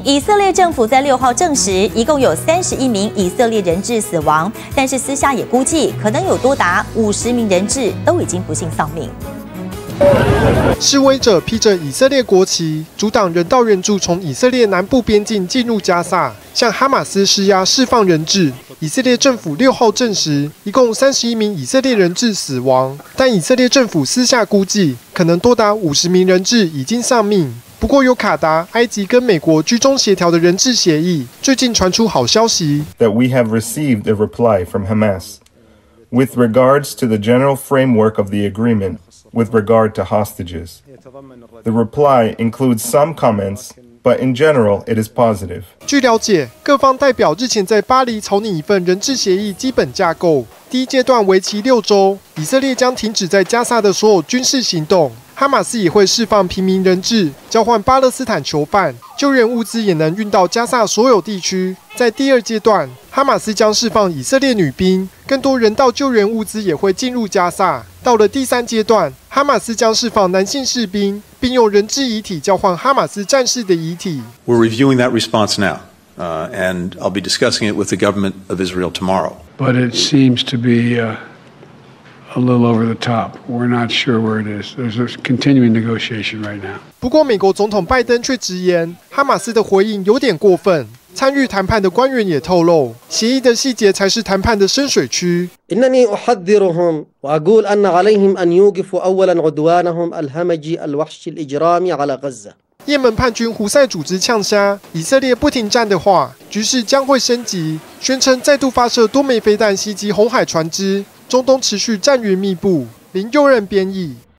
以色列政府在6号证实，一共有31名以色列人质死亡，但是私下也估计，可能有多达50名人质都已经不幸丧命。 示威者披着以色列国旗，阻挡人道援助从以色列南部边境进入加萨，向哈马斯施压释放人质。以色列政府6号证实，一共31名以色列人质死亡，但以色列政府私下估计，可能多达50名人质已经丧命。不过，有卡达、埃及跟美国居中协调的人质协议，最近传出好消息。 That we have received a reply from Hamas with regards to the general framework of the agreement. With regard to hostages. The reply includes some comments, but in general, it is positive. 据了解，各方代表日前在巴黎草拟一份人质协议基本架构。第一阶段为期6周，以色列将停止在加萨的所有军事行动，哈马斯也会释放平民人质，交换巴勒斯坦囚犯，救援物资也能运到加萨所有地区。在第二阶段，哈马斯将释放以色列女兵，更多人道救援物资也会进入加萨。到了第3阶段，哈马斯将释放男性士兵，并用人质遗体交换哈马斯战士的遗体。 We're reviewing that response now, and I'll be discussing it with the government of Israel tomorrow. But it seems to be a little over the top. We're not sure where it is. There's a continuing negotiation right now. 不过，美国总统拜登却直言，哈马斯的回应有点过分。参与谈判的官员也透露，协议的细节才是谈判的深水区。 إنني أحذرهم وأقول أن عليهم أن يوقفوا أولاً عدوانهم الهمجي الوحشي الإجرامي على غزة. 也门叛军胡塞组织呛瞎以色列不停战的话，局势将会升级，宣称再度发射多枚飞弹袭击红海船只，中东持续战云密布。林佑任编译。